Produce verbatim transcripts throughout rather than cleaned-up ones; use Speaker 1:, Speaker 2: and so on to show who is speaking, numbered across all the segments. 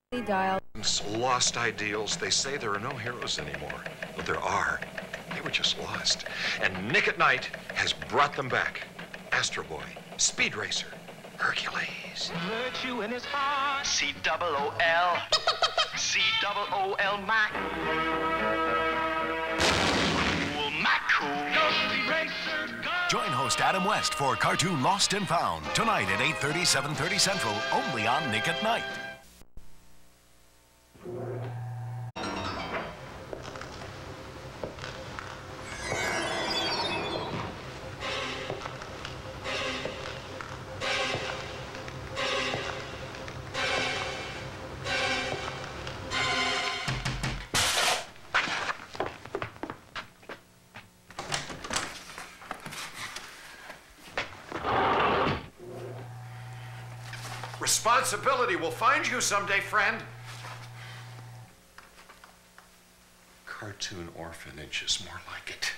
Speaker 1: Dial.
Speaker 2: Lost ideals. They say there are no heroes anymore, but there are. They were just lost. And Nick at Night has brought them back. Astro Boy, Speed Racer, Hercules.
Speaker 3: Virtue in his heart. C double O L. C double O L Mac. Cool, Mac cool. Go Speed Racer, go.
Speaker 4: Join host Adam West for Cartoon Lost and Found tonight at eight thirty, seven thirty Central, only on Nick at Night.
Speaker 2: Responsibility will find you someday, friend. Cartoon orphanage is more like it.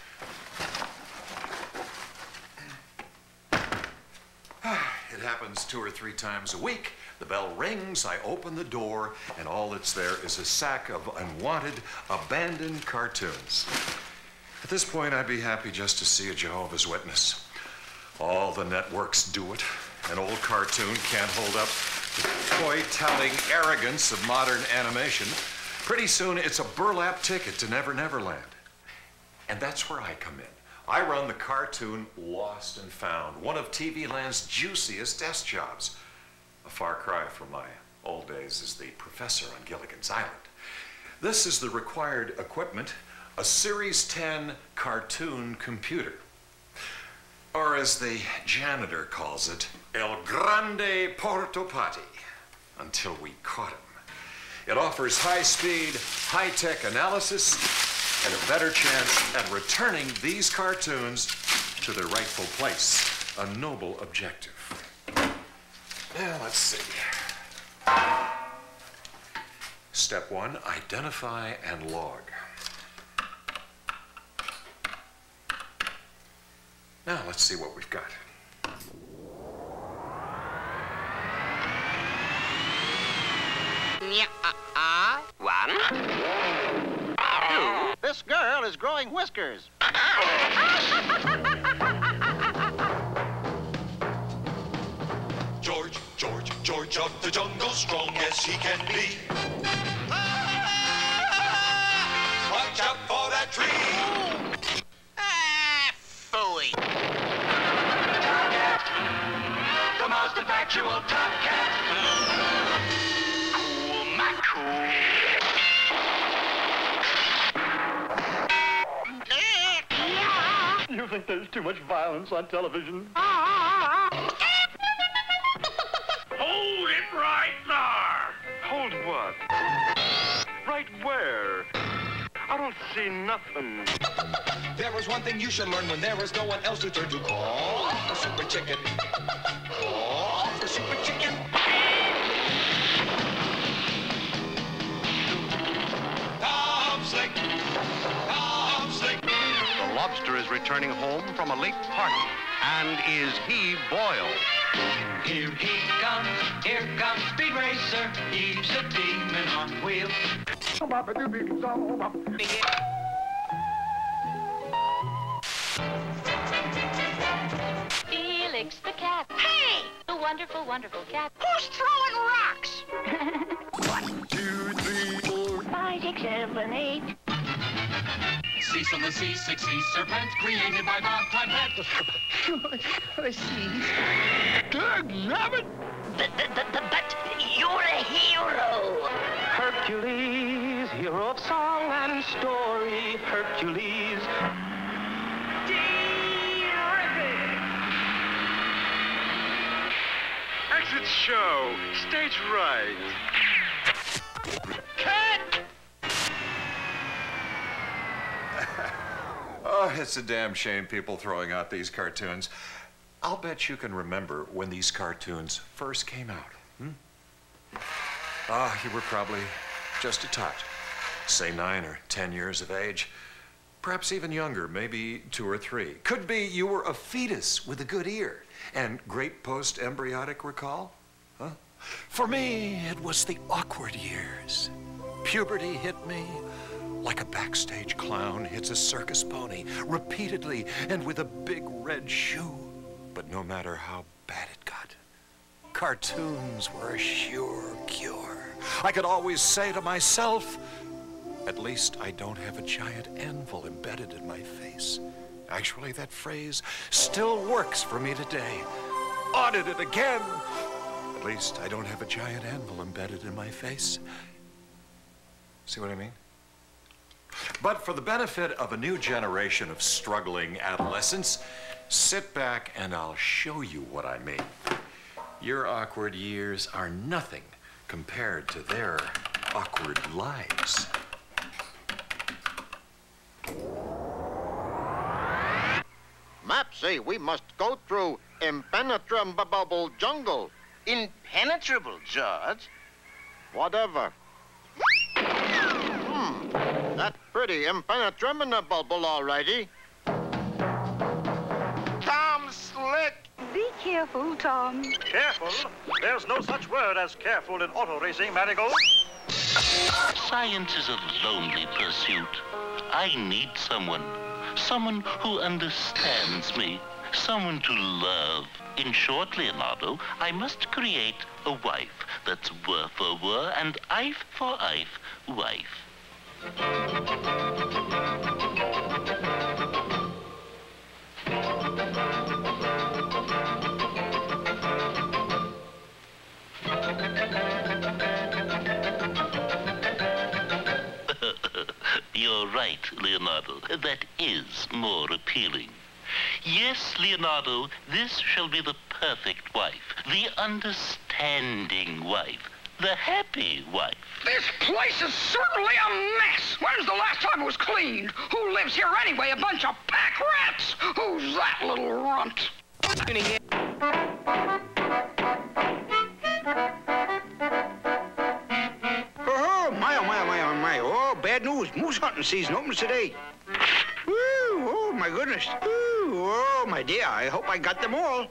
Speaker 2: It happens two or three times a week. The bell rings, I open the door, and all that's there is a sack of unwanted, abandoned cartoons. At this point, I'd be happy just to see a Jehovah's Witness. All the networks do it. An old cartoon can't hold up to the toy-telling arrogance of modern animation. Pretty soon, it's a burlap ticket to Never Never Land. And that's where I come in. I run the cartoon Lost and Found, one of T V Land's juiciest desk jobs. A far cry from my old days as the professor on Gilligan's Island. This is the required equipment, a Series ten cartoon computer. Or as the janitor calls it, El Grande Portopati, until we caught him. It offers high-speed, high-tech analysis and a better chance at returning these cartoons to their rightful place, a noble objective. Now, let's see. Step one, identify and log. Now, let's see what we've got.
Speaker 3: Uh-uh. One. Two. This girl is growing whiskers.
Speaker 5: George, George, George of the jungle, strong as he can be. Watch out for that tree.
Speaker 3: Ah, phooey.
Speaker 5: The most effectual top cat.
Speaker 3: Cool, McCool.
Speaker 6: You think there's too much violence on television?
Speaker 5: Hold it right there.
Speaker 6: Hold what? Right where? I don't see nothing.
Speaker 5: There was one thing you should learn when there was no one else to turn to. Call the super chicken. Call the super chicken. Tom Slick. Tom Slick.
Speaker 7: The lobster is returning home from a late party. And is he boiled?
Speaker 8: Here he comes, here comes Speed Racer. He's a demon on wheels.
Speaker 9: Felix the Cat. Hey! The wonderful, wonderful cat.
Speaker 3: Who's throwing rocks?
Speaker 6: One, two, three, four,
Speaker 9: Five, six, seven, eight.
Speaker 8: Cecil the sea six sea serpent, created by Bob Clampett.
Speaker 9: I see.
Speaker 6: Dagnabbit!
Speaker 9: But, but, but, but you're a hero.
Speaker 6: Hercules, hero of song and story. Hercules. Exit show. Stage right.
Speaker 2: Cut! Oh, it's a damn shame people throwing out these cartoons. I'll bet you can remember when these cartoons first came out. Hmm? Ah, you were probably just a tot. Say nine or ten years of age. Perhaps even younger, maybe two or three. Could be you were a fetus with a good ear and great post-embryonic recall. Huh? For me, it was the awkward years. Puberty hit me like a backstage clown hits a circus pony, repeatedly and with a big red shoe. But no matter how bad it got, cartoons were a sure cure. I could always say to myself, at least I don't have a giant anvil embedded in my face. Actually, that phrase still works for me today. Audit it again. At least I don't have a giant anvil embedded in my face. See what I mean? But for the benefit of a new generation of struggling adolescents, sit back and I'll show you what I mean. Your awkward years are nothing compared to their awkward lives.
Speaker 1: Mapsy, we must go through impenetrable jungle.
Speaker 3: Impenetrable, George?
Speaker 1: Whatever. Hmm, that's pretty impenetrable, all righty.
Speaker 3: Tom Slick!
Speaker 10: Be careful, Tom.
Speaker 6: Careful? There's no such word as careful in auto racing, Marigold.
Speaker 11: Science is a lonely pursuit. I need someone. Someone who understands me. Someone to love. In short, Leonardo, I must create a wife that's wor for wor and ife for ife wife. You're right, Leonardo. That is more appealing. Yes, Leonardo, this shall be the perfect wife, the understanding wife, the happy wife.
Speaker 12: This place is certainly a mess. When's the last time it was cleaned? Who lives here anyway? A bunch of pack rats? Who's that little runt?
Speaker 13: Oh, my, oh, my, oh, my, oh, my. Oh, bad news. Moose hunting season opens today. Woo, oh, my goodness. Woo, oh, my dear, I hope I got them all.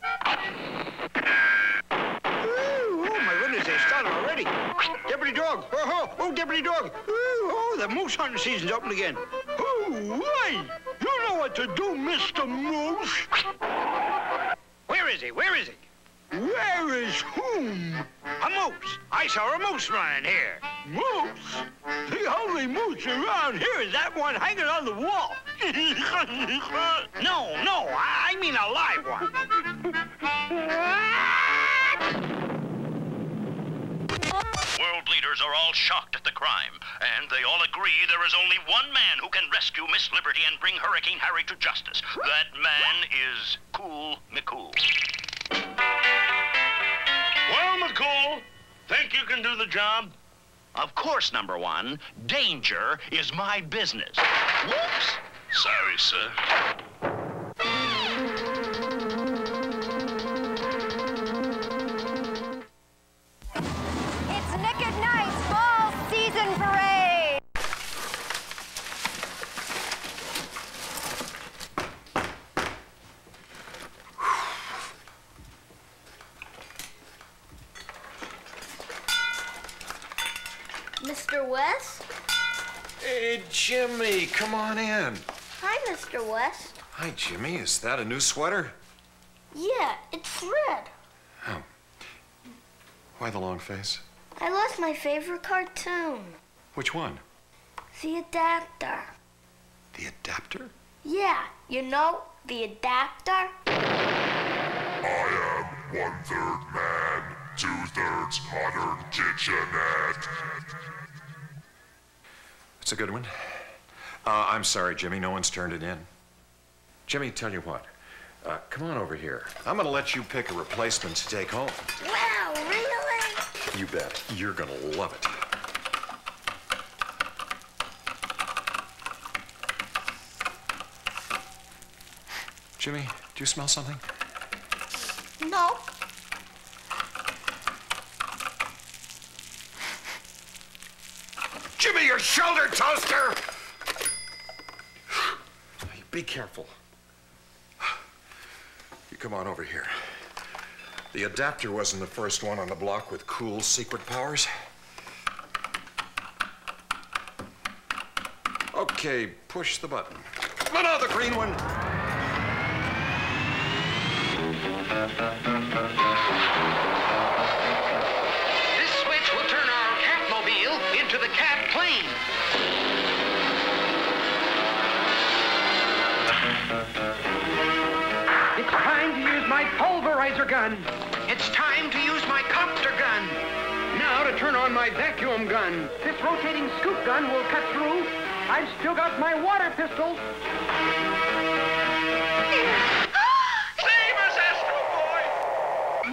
Speaker 13: Woo, oh, my goodness, they started already. Deputy Dawg, oh, oh, oh, Deputy Dawg. Woo, oh, the moose hunting season's open again.
Speaker 6: Oh, right. You know what to do, Mister Moose.
Speaker 13: Where is he? Where is he?
Speaker 6: Where is whom?
Speaker 13: A moose. I saw a moose running here.
Speaker 6: Moose? The only moose around here is that one hanging on the wall.
Speaker 13: No, no, I mean a live one.
Speaker 14: World leaders are all shocked at the crime, and they all agree there is only one man who can rescue Miss Liberty and bring Hurricane Harry to justice. That man is Cool McCool.
Speaker 6: Well, McCool, think you can do the job?
Speaker 14: Of course, number one. Danger is my business. Whoops! Sorry, sir.
Speaker 15: It's Nick at Night's Fall Season Parade!
Speaker 16: Mister West?
Speaker 2: Hey, Jimmy, come on in.
Speaker 16: Hi, Mister West.
Speaker 2: Hi, Jimmy. Is that a new sweater?
Speaker 16: Yeah, it's red.
Speaker 2: Oh. Why the long face?
Speaker 16: I lost my favorite cartoon.
Speaker 2: Which one?
Speaker 16: The Adapter.
Speaker 2: The Adapter?
Speaker 16: Yeah, you know, the Adapter.
Speaker 17: I am one-third man, two-thirds modern kitchenette.
Speaker 2: That's a good one. Uh, I'm sorry, Jimmy. No one's turned it in. Jimmy, tell you what. Uh, come on over here. I'm going to let you pick a replacement to take home.
Speaker 16: Wow, really?
Speaker 2: You bet. You're going to love it. Jimmy, do you smell something?
Speaker 16: No.
Speaker 2: Jimmy, your shoulder toaster! Be careful. You come on over here. The adapter wasn't the first one on the block with cool secret powers. Okay, push the button. Oh, no, the green one.
Speaker 3: This switch will turn our Catmobile into the Cat plane.
Speaker 18: It's time to use my pulverizer gun. It's time to use my copter gun. Now to turn on my vacuum gun. This rotating scoop gun will cut through. I've still got my water pistol.
Speaker 3: Save us, Astro Boy!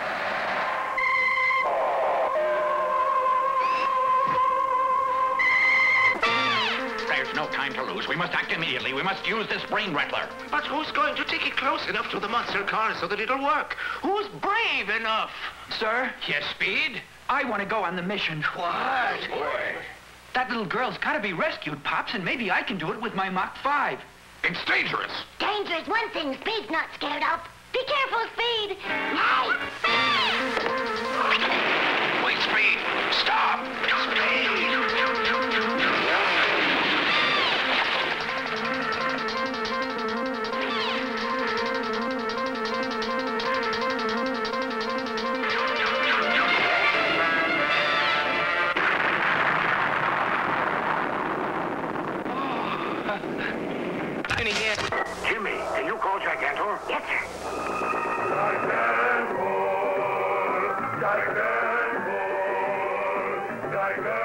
Speaker 19: There's no time to lose. We must act immediately. We must use this brain rattler.
Speaker 14: But who's going to take it close enough to the monster car so that it'll work? Who's brave enough?
Speaker 18: Sir?
Speaker 19: Yes, Speed?
Speaker 18: I want to go on the mission.
Speaker 19: What?
Speaker 18: That little girl's got to be rescued, Pops, and maybe I can do it with my Mach five.
Speaker 19: It's dangerous.
Speaker 9: Dangerous one thing Speed's not scared of. Be careful, Speed.
Speaker 19: Wait, Speed. Stop. Speed.
Speaker 14: Jimmy, can you call Gigantor?
Speaker 9: Yes, sir.
Speaker 17: Gigantor! Gigantor! Gigantor!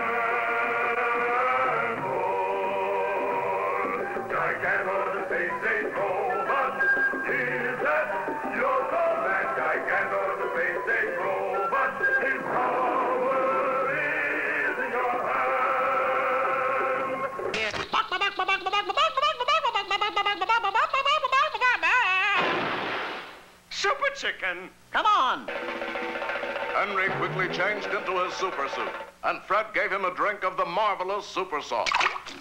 Speaker 17: Gigantor, the space age robot, is at your command. Gigantor, the space age robot, his power is in your hand.
Speaker 3: Yes.
Speaker 14: Super Chicken!
Speaker 3: Come on!
Speaker 17: Henry quickly changed into his super suit, and Fred gave him a drink of the marvelous super sauce.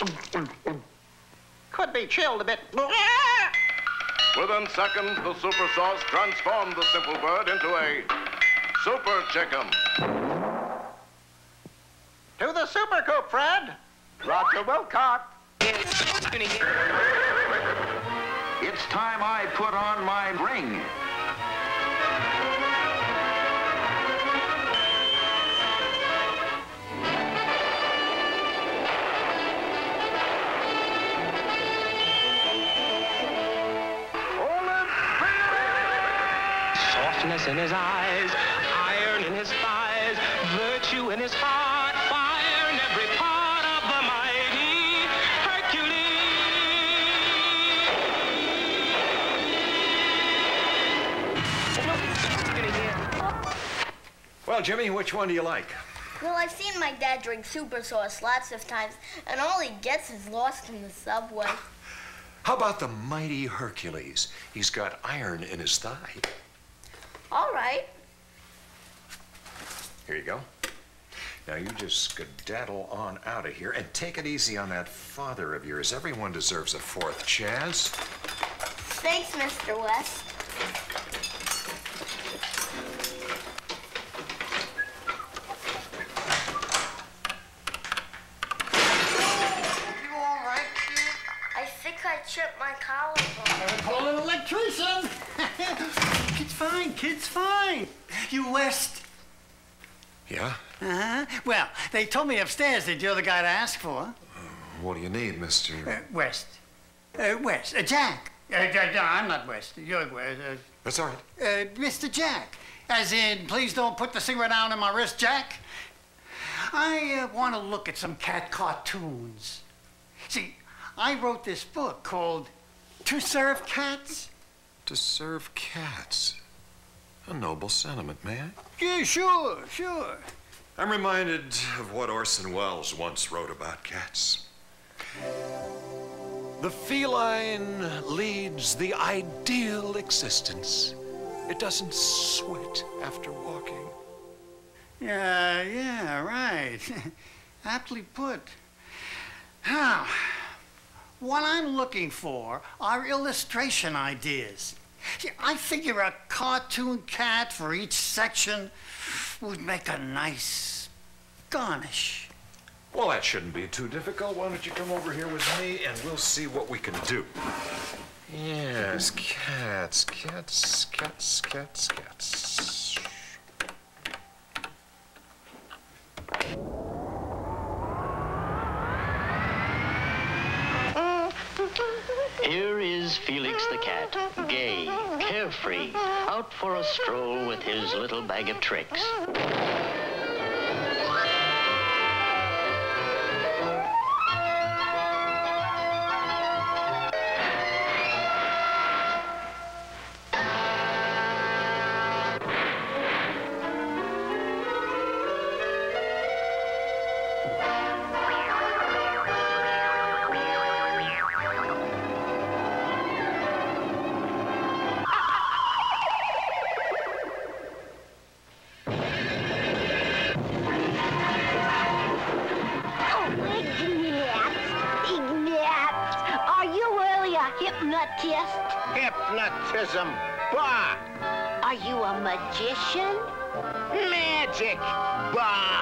Speaker 3: Could be chilled a bit.
Speaker 17: Within seconds, the super sauce transformed the simple bird into a super chicken.
Speaker 3: To the super coop, Fred! Roger Wilcock!
Speaker 13: It's time I put on my ring.
Speaker 8: Softness in his eyes, iron in his thighs, virtue in his heart, fire in every part of the mighty Hercules.
Speaker 2: Well, Jimmy, which one do you like?
Speaker 16: Well, I've seen my dad drink super sauce lots of times, and all he gets is lost in the subway.
Speaker 2: How about the Mighty Hercules? He's got iron in his thigh.
Speaker 16: All right.
Speaker 2: Here you go. Now you just skedaddle on out of here and take it easy on that father of yours. Everyone deserves a fourth chance.
Speaker 16: Thanks, Mister West.
Speaker 12: You all right, kid?
Speaker 16: I think I chipped my collarbone.
Speaker 20: Call an electrician. Kid's fine, kid's fine. You West?
Speaker 2: Yeah?
Speaker 20: Uh-huh. Well, they told me upstairs that you're the guy to ask for.
Speaker 2: Uh, what do you need, Mister
Speaker 20: Uh, West. Uh, West. Uh, Jack. Uh, uh, I'm not West. You're West. Uh,
Speaker 2: That's all right.
Speaker 20: Uh, Mister Jack. As in, please don't put the cigarette down in my wrist, Jack. I uh, want to look at some cat cartoons. See, I wrote this book called To Serve Cats.
Speaker 2: To serve cats. A noble sentiment, may I?
Speaker 20: Yeah, sure, sure.
Speaker 2: I'm reminded of what Orson Welles once wrote about cats. The feline leads the ideal existence. It doesn't sweat after walking.
Speaker 20: Yeah, yeah, right. Aptly put. Now, what I'm looking for are illustration ideas. See, I figure a cartoon cat for each section would make a nice garnish.
Speaker 2: Well, that shouldn't be too difficult. Why don't you come over here with me and we'll see what we can do. Yes, cats, cats, cats, cats, cats.
Speaker 3: Here is Felix the Cat, gay, carefree, out for a stroll with his little bag of tricks.
Speaker 9: Hypnotism. Bah!
Speaker 21: Are you a magician?
Speaker 9: Magic. Bah!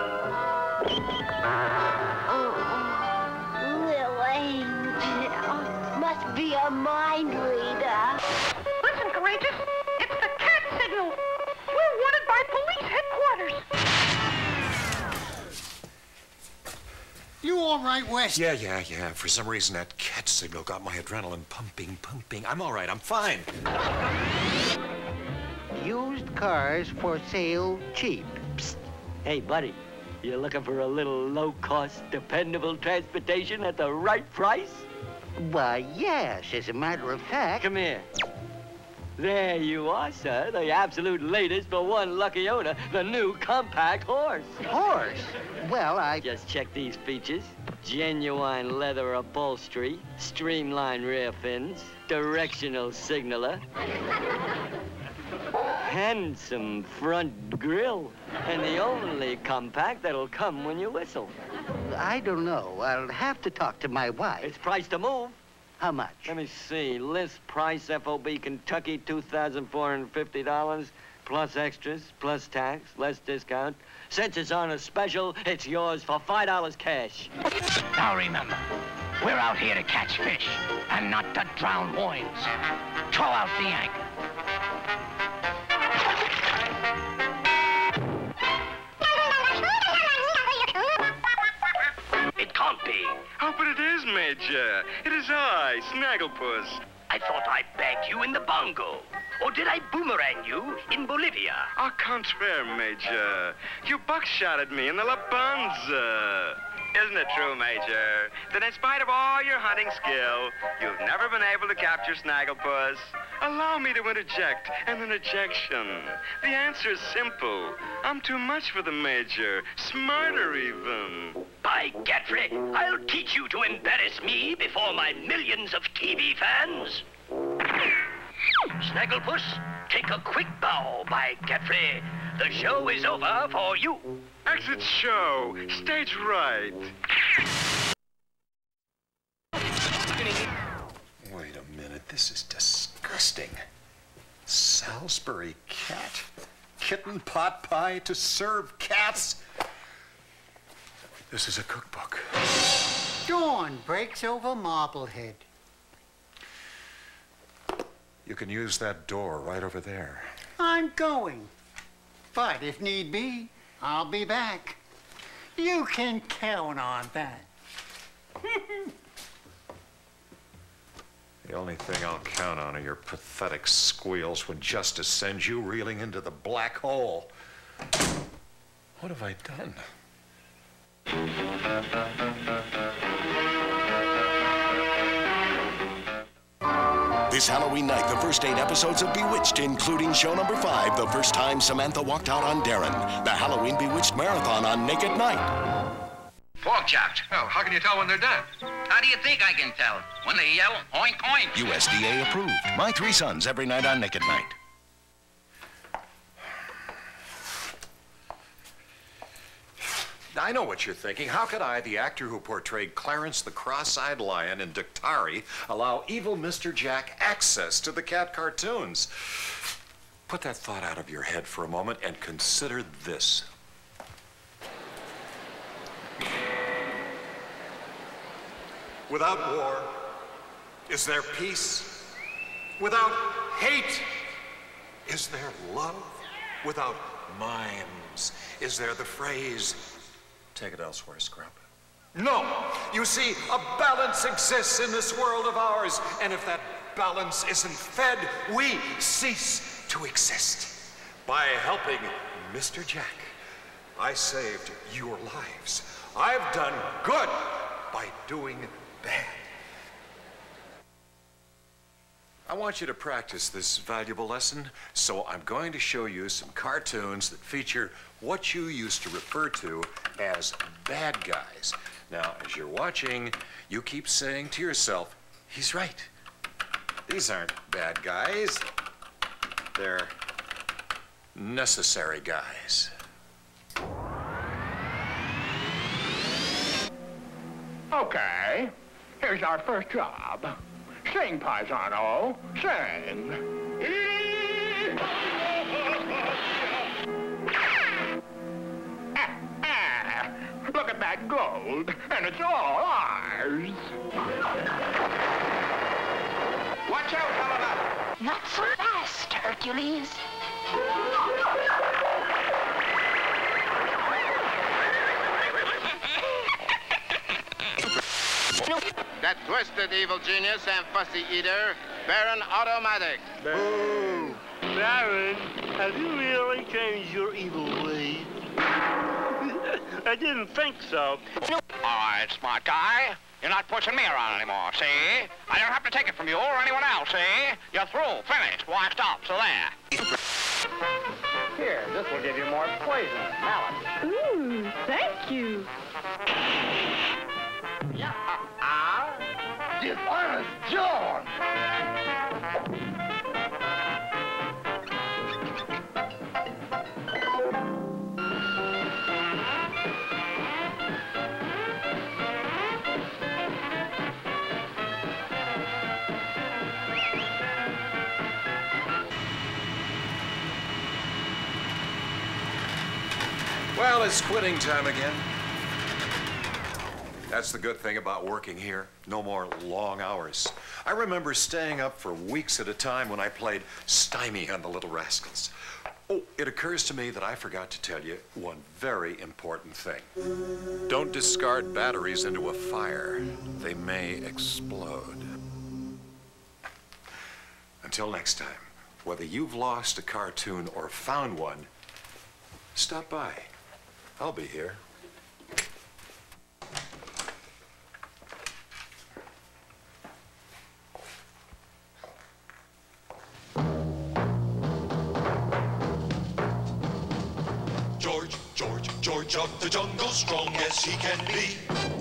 Speaker 21: Oh, little angel. Must be a mind reader.
Speaker 12: Listen, Courageous. It's the cat signal. We're wanted by police headquarters.
Speaker 20: You all right, West?
Speaker 2: Yeah, yeah, yeah. For some reason, that cat signal got my adrenaline pumping, pumping. I'm all right. I'm fine.
Speaker 22: Used cars for sale cheap.
Speaker 23: Psst. Hey, buddy. You looking for a little low-cost, dependable transportation at the right price?
Speaker 22: Why, yes, as a matter of fact.
Speaker 23: Come here. There you are, sir. The absolute latest for one lucky owner. The new compact horse.
Speaker 22: Horse? Well, I...
Speaker 23: Just check these features. Genuine leather upholstery, streamlined rear fins, directional signaler, handsome front grille, and the only compact that'll come when you whistle.
Speaker 22: I don't know. I'll have to talk to my wife.
Speaker 23: It's priced to move.
Speaker 22: How much?
Speaker 23: Let me see. List price, F O B Kentucky, two thousand four hundred fifty dollars, plus extras, plus tax, less discount. Since it's on a special, it's yours for five dollars cash.
Speaker 19: Now remember, we're out here to catch fish and not to drown loins. Throw out the anchor.
Speaker 3: It can't be.
Speaker 8: Oh, but it is, Major. It is I, Snagglepuss.
Speaker 3: I thought I bagged you in the bongo. Or did I boomerang you in Bolivia?
Speaker 8: Au contraire, Major. You buckshotted me in the La Banza. Isn't it true, Major, that in spite of all your hunting skill, you've never been able to capture Snagglepuss? Allow me to interject an interjection. The answer is simple. I'm too much for the Major. Smarter, even.
Speaker 3: By Godfrey, I'll teach you to embarrass me before my millions of T V fans. Snagglepuss, take a quick bow, by Godfrey. The show is over for you.
Speaker 8: Exit show. Stage right.
Speaker 2: Wait a minute. This is disgusting. Salisbury cat. Kitten pot pie to serve cats. This is a cookbook.
Speaker 20: Dawn breaks over Marblehead.
Speaker 2: You can use that door right over there.
Speaker 20: I'm going. But if need be, I'll be back. You can count on that.
Speaker 2: The only thing I'll count on are your pathetic squeals when justice sends you reeling into the black hole. What have I done?
Speaker 4: This Halloween night, the first eight episodes of Bewitched, including show number five, The First Time Samantha Walked Out on Darren, the Halloween Bewitched Marathon on Naked Night.
Speaker 24: Pork chops.
Speaker 2: Well, how can you tell when they're done?
Speaker 24: How do you think I can tell? When they yell, oink, oink.
Speaker 4: U S D A approved. My Three Sons every night on Naked Night.
Speaker 2: I know what you're thinking. How could I, the actor who portrayed Clarence the Cross-Eyed Lion in Daktari, allow evil Mister Jack access to the cat cartoons? Put that thought out of your head for a moment and consider this. Without war, is there peace? Without hate, is there love? Without mimes, is there the phrase, take it elsewhere, Scrump? No! You see, a balance exists in this world of ours, and if that balance isn't fed, we cease to exist. By helping Mister Jack, I saved your lives. I've done good by doing bad. I want you to practice this valuable lesson, so I'm going to show you some cartoons that feature what you used to refer to as bad guys. Now, as you're watching, you keep saying to yourself, he's right. These aren't bad guys. They're necessary guys.
Speaker 6: Okay, here's our first job. Sing, paisano, sing. ah, ah, look at that gold, and it's all ours. Watch out, Helena.
Speaker 9: Not so fast, Hercules.
Speaker 1: That twisted evil genius and fussy eater, Baron Automatic.
Speaker 6: Boo! Baron, have you really changed your evil ways? I didn't think so.
Speaker 12: All right, smart guy. You're not pushing me around anymore, see? I don't have to take it from you or anyone else, see? You're through, finished, washed up, so there.
Speaker 18: Here, this will give you more poison. Now
Speaker 5: Ooh, thank you.
Speaker 12: Yeah. Uh-uh. Dishonest John.
Speaker 2: Well, it's quitting time again. That's the good thing about working here. No more long hours. I remember staying up for weeks at a time when I played Stymie on the Little Rascals. Oh, it occurs to me that I forgot to tell you one very important thing. Don't discard batteries into a fire. They may explode. Until next time, whether you've lost a cartoon or found one, stop by. I'll be here.
Speaker 17: George, George, George of the jungle, strong as he can be.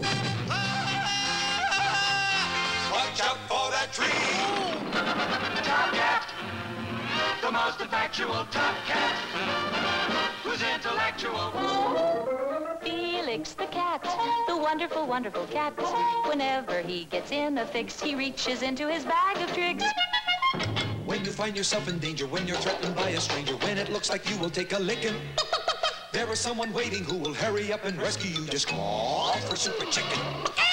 Speaker 17: Watch out for that tree. Top cat, the most effectual top cat, who's intellectual.
Speaker 7: Felix the cat, the wonderful, wonderful cat. Whenever he gets in a fix, he reaches into his bag of tricks.
Speaker 10: When you find yourself in danger, when you're threatened by a stranger, when it looks like you will take a licking, there is someone waiting who will hurry up and rescue you. Just call for Super Chicken.